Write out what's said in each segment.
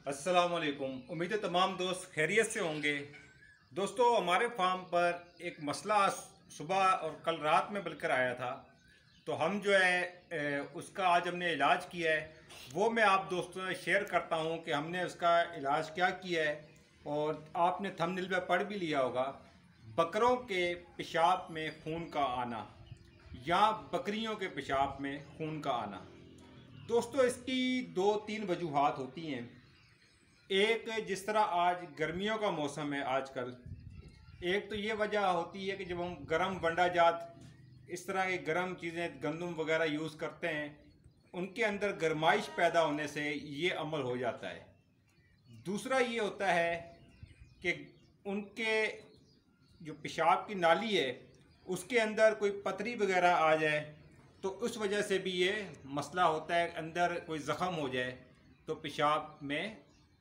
अस्सलाम वालेकुम। उम्मीद है तमाम दोस्त खैरियत से होंगे। दोस्तों, हमारे फार्म पर एक मसला सुबह और कल रात में बलकर आया था, तो हम जो है उसका आज हमने इलाज किया है। वो मैं आप दोस्तों से शेयर करता हूँ कि हमने उसका इलाज क्या किया है। और आपने थंबनेल पे पढ़ भी लिया होगा, बकरों के पेशाब में खून का आना या बकरियों के पेशाब में खून का आना। दोस्तों, इसकी दो तीन वजूहात होती हैं। एक, जिस तरह आज गर्मियों का मौसम है आजकल, एक तो ये वजह होती है कि जब हम गर्म वंडा जात इस तरह की गर्म चीज़ें गंदम वगैरह यूज़ करते हैं, उनके अंदर गर्माइश पैदा होने से ये अमल हो जाता है। दूसरा ये होता है कि उनके जो पेशाब की नाली है उसके अंदर कोई पतरी वगैरह आ जाए, तो उस वजह से भी ये मसला होता है। अंदर कोई ज़ख़म हो जाए तो पेशाब में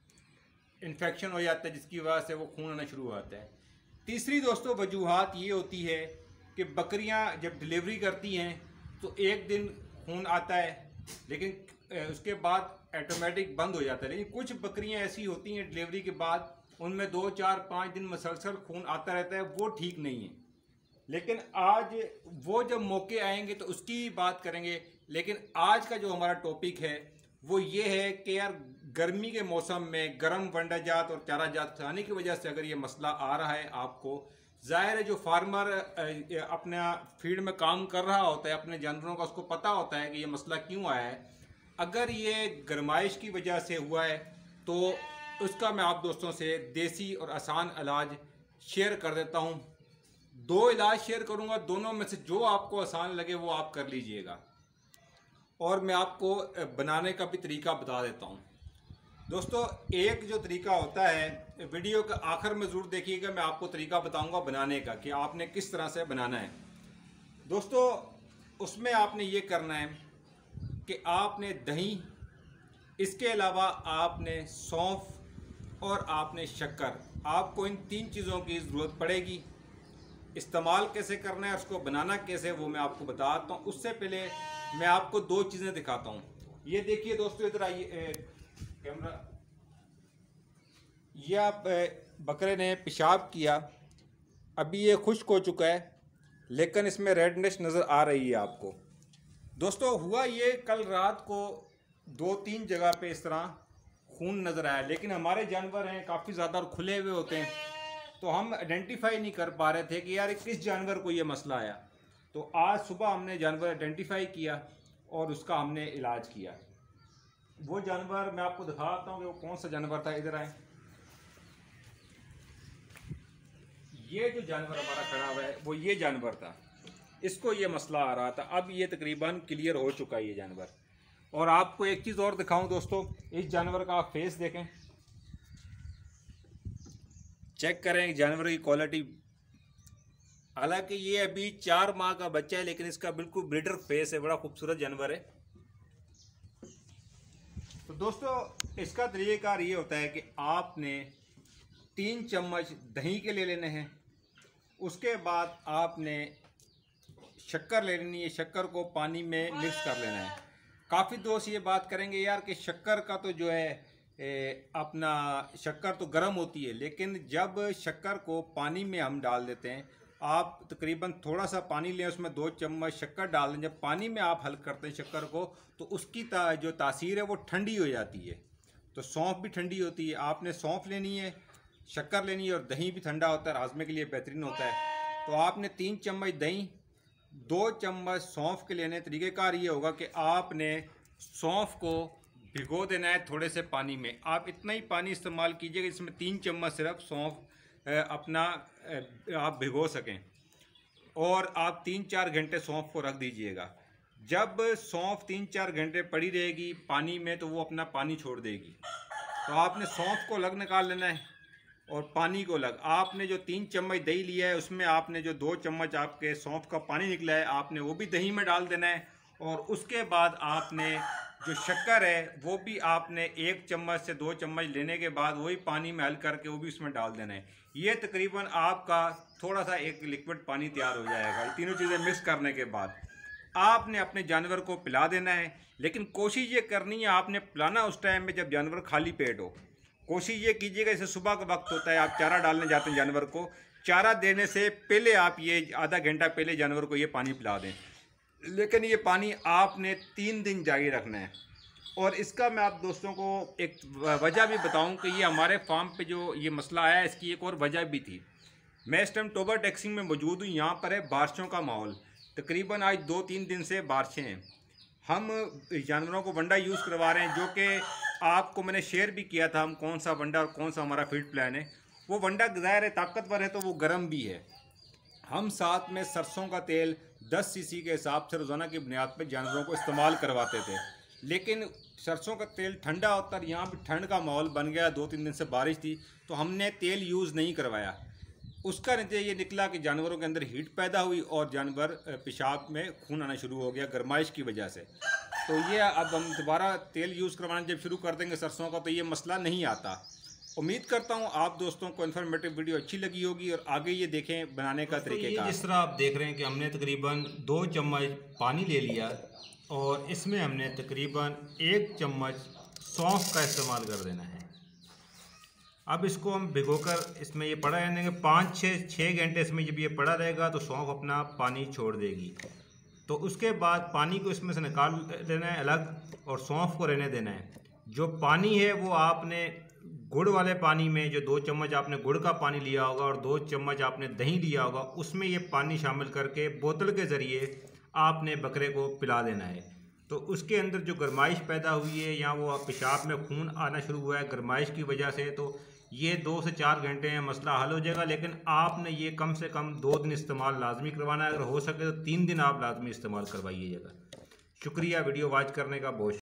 इन्फेक्शन हो जाता है, जिसकी वजह से वो खून आना शुरू हो जाता है। तीसरी दोस्तों वजूहात ये होती है कि बकरियां जब डिलीवरी करती हैं तो एक दिन खून आता है, लेकिन उसके बाद ऑटोमेटिक बंद हो जाता है। लेकिन कुछ बकरियां ऐसी होती हैं डिलीवरी के बाद उनमें 2 4 5 दिन मसलसल खून आता रहता है, वो ठीक नहीं है। लेकिन आज वो जब मौके आएंगे तो उसकी बात करेंगे। लेकिन आज का जो हमारा टॉपिक है वो ये है कि यार, गर्मी के मौसम में गर्म वंडा जात और चारा जात खाने की वजह से अगर ये मसला आ रहा है आपको, जाहिर है जो फार्मर अपना फील्ड में काम कर रहा होता है अपने जानवरों का, उसको पता होता है कि ये मसला क्यों आया है। अगर ये गर्माइश की वजह से हुआ है तो उसका मैं आप दोस्तों से देसी और आसान इलाज शेयर कर देता हूँ। दो इलाज शेयर करूँगा, दोनों में से जो आपको आसान लगे वो आप कर लीजिएगा, और मैं आपको बनाने का भी तरीका बता देता हूँ। दोस्तों, एक जो तरीका होता है, वीडियो के आखिर में ज़रूर देखिएगा, मैं आपको तरीका बताऊंगा बनाने का कि आपने किस तरह से बनाना है। दोस्तों, उसमें आपने ये करना है कि आपने दही, इसके अलावा आपने सौंफ और आपने शक्कर, आपको इन तीन चीज़ों की ज़रूरत पड़ेगी। इस्तेमाल कैसे करना है, उसको बनाना कैसे, वो मैं आपको बताता हूँ। उससे पहले मैं आपको दो चीज़ें दिखाता हूँ। ये देखिए दोस्तों, इधर आइए कैमरा। ये आप बकरे ने पेशाब किया, अभी ये खुश्क हो चुका है, लेकिन इसमें रेडनेस नज़र आ रही है आपको। दोस्तों, हुआ ये, कल रात को 2 3 जगह पे इस तरह खून नज़र आया, लेकिन हमारे जानवर हैं काफ़ी ज़्यादा और खुले हुए होते हैं, तो हम आइडेंटिफाई नहीं कर पा रहे थे कि यार किस जानवर को ये मसला आया। तो आज सुबह हमने जानवर आइडेंटिफाई किया और उसका हमने इलाज किया। वो जानवर मैं आपको दिखाता हूँ कि वो कौन सा जानवर था। इधर आए। ये जो जानवर हमारा खड़ा हुआ है वो ये जानवर था, इसको ये मसला आ रहा था। अब ये तकरीबन क्लियर हो चुका है ये जानवर। और आपको एक चीज़ और दिखाऊं दोस्तों, इस जानवर का आप फेस देखें, चेक करें जानवर की क्वालिटी। हालांकि ये अभी 4 माह का बच्चा है, लेकिन इसका बिल्कुल ब्रीडर फेस है, बड़ा खूबसूरत जानवर है। तो दोस्तों, इसका तरीक़ाकार ये होता है कि आपने 3 चम्मच दही के ले लेने हैं। उसके बाद आपने शक्कर ले लेनी है, शक्कर को पानी में मिक्स कर लेना है। काफ़ी दोस्त ये बात करेंगे यार कि शक्कर का तो जो है अपना शक्कर तो गर्म होती है, लेकिन जब शक्कर को पानी में हम डाल देते हैं, आप तकरीबन थोड़ा सा पानी लें, उसमें 2 चम्मच शक्कर डाल दें। जब पानी में आप हल करते हैं शक्कर को, तो उसकी जो तासीर है वो ठंडी हो जाती है। तो सौंफ भी ठंडी होती है, आपने सौंफ लेनी है, शक्कर लेनी है, और दही भी ठंडा होता है, हाजमे के लिए बेहतरीन होता है। तो आपने 3 चम्मच दही, 2 चम्मच सौंफ के लेने। तरीक़ेकार ये होगा कि आपने सौंफ को भिगो देना है थोड़े से पानी में। आप इतना ही पानी इस्तेमाल कीजिएगा जिसमें 3 चम्मच सिर्फ सौंफ अपना आप भिगो सकें, और आप 3 4 घंटे सौंफ को रख दीजिएगा। जब सौंफ 3 4 घंटे पड़ी रहेगी पानी में, तो वो अपना पानी छोड़ देगी। तो आपने सौंफ को अलग निकाल लेना है और पानी को अलग। आपने जो 3 चम्मच दही लिया है उसमें आपने जो 2 चम्मच आपके सौंफ का पानी निकला है, आपने वो भी दही में डाल देना है। और उसके बाद आपने जो शक्कर है वो भी आपने 1 चम्मच से 2 चम्मच लेने के बाद वही पानी में हल करके वो भी उसमें डाल देना है। ये तकरीबन आपका थोड़ा सा एक लिक्विड पानी तैयार हो जाएगा। ये तीनों चीज़ें मिक्स करने के बाद आपने अपने जानवर को पिला देना है। लेकिन कोशिश ये करनी है आपने पिलाना उस टाइम में जब जानवर खाली पेट हो। कोशिश ये कीजिएगा, जैसे सुबह का वक्त होता है, आप चारा डालने जाते हैं जानवर को, चारा देने से पहले आप ये आधा घंटा पहले जानवर को ये पानी पिला दें। लेकिन ये पानी आपने 3 दिन जारी रखना है। और इसका मैं आप दोस्तों को एक वजह भी बताऊं कि ये हमारे फार्म पे जो ये मसला आया, इसकी एक और वजह भी थी। मैं इस टाइम टोबर टैक्सिंग में मौजूद हूँ। यहाँ पर है बारिशों का माहौल, तकरीबन आज 2-3 दिन से बारिशें हैं। हम जानवरों को वंडा यूज़ करवा रहे हैं, जो कि आपको मैंने शेयर भी किया था, हम कौन सा वंडा और कौन सा हमारा फीड प्लान है। वो वंडा ज़ाहिर है ताकतवर है, तो वो गर्म भी है। हम साथ में सरसों का तेल 10 सीसी के हिसाब से रोज़ाना की बुनियाद पर जानवरों को इस्तेमाल करवाते थे। लेकिन सरसों का तेल ठंडा होता है, यहाँ भी ठंड का माहौल बन गया, 2-3 दिन से बारिश थी, तो हमने तेल यूज़ नहीं करवाया। उसका नतीजा ये निकला कि जानवरों के अंदर हीट पैदा हुई और जानवर पेशाब में खून आना शुरू हो गया गर्माइश की वजह से। तो ये अब हम दोबारा तेल यूज़ करवाना जब शुरू कर देंगे सरसों का, तो ये मसला नहीं आता। उम्मीद करता हूँ आप दोस्तों को इन्फॉर्मेटिव वीडियो अच्छी लगी होगी और आगे ये देखें बनाने का तरीक़ेकार। जिस तरह आप देख रहे हैं कि हमने तकरीबन 2 चम्मच पानी ले लिया और इसमें हमने तकरीबन 1 चम्मच सौंफ का इस्तेमाल कर देना है। अब इसको हम भिगोकर इसमें ये पड़ा रहने देंगे 5-6 घंटे। इसमें जब ये पड़ा रहेगा तो सौंफ अपना पानी छोड़ देगी। तो उसके बाद पानी को इसमें से निकाल लेना है अलग और सौंफ को रहने देना है। जो पानी है वो आपने गुड़ वाले पानी में, जो 2 चम्मच आपने गुड़ का पानी लिया होगा और 2 चम्मच आपने दही लिया होगा, उसमें ये पानी शामिल करके बोतल के ज़रिए आपने बकरे को पिला देना है। तो उसके अंदर जो गर्माइश पैदा हुई है या वो पेशाब में खून आना शुरू हुआ है गर्माइश की वजह से, तो ये 2 से 4 घंटे में मसला हल हो जाएगा। लेकिन आपने ये कम से कम 2 दिन इस्तेमाल लाजमी करवाना है। अगर हो सके तो 3 दिन आप लाजमी इस्तेमाल करवाइएगा। शुक्रिया वीडियो वॉच करने का बहुत।